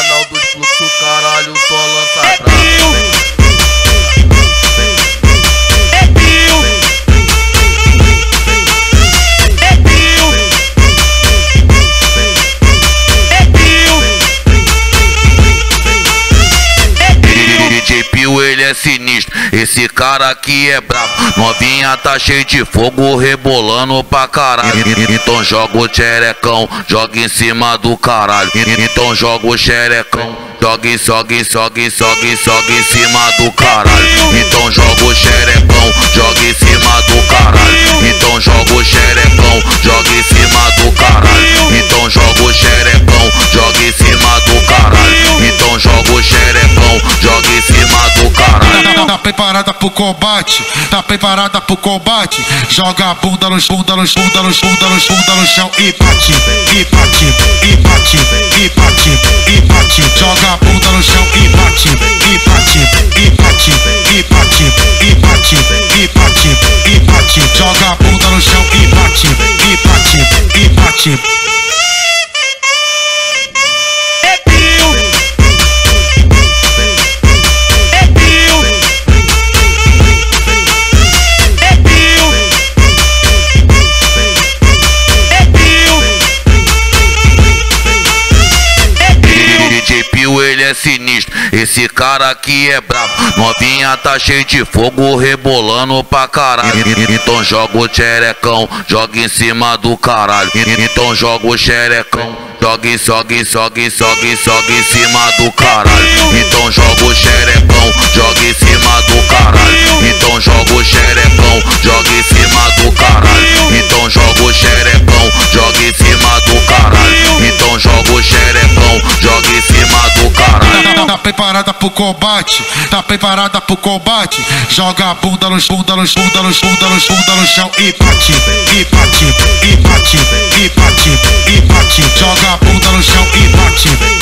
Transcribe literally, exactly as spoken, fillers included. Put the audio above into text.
canal dos fluxos, caralho, só lança brava. D J Pio, ele é sinistro, esse cara aqui é brabo. Novinha tá cheio de fogo, rebolando pra caralho. Então joga o xerecão, joga em cima do caralho. Então joga o xerecão, joga, joga, joga, joga, joga em cima do caralho. Então joga o xerecão, joga em cima do caralho. Então joga o xerecão, joga em cima do caralho. Então joga o xerecão, joga em cima do caralho. Então joga o xerecão, joga em cima do caralho. Tá preparada pro combate? Tá preparada pro combate? Joga a bunda no bunda no bunda no bunda no bunda no chão e bate, e bate, e bate, e bate, e bate. Joga a bunda no chão e bate, e bate, e bate, e bate, e bate, e bate, e bate. Joga a bunda no chão e bate, e bate, e bate. D J Pio, ele é sinistro, esse cara aqui é brabo. Novinha tá cheio de fogo, rebolando pra caralho. Então joga o xerecão, joga em cima do caralho. Então joga o xerecão, joga, joga, joga, joga, joga em cima do caralho. Então joga o xerecão, joga em cima do caralho. Então joga o xerecão, joga em cima do caralho. Então joga o xerecão, joga em cima do caralho. Então joga o xerecão, joga em cima do caralho. Tá preparada pro combate? Tá preparada pro combate? Joga a bunda no bunda no bunda no bunda no bunda no chão e bate, e bate, e bate, e bate, e bate. Joga a bunda no chão e bate.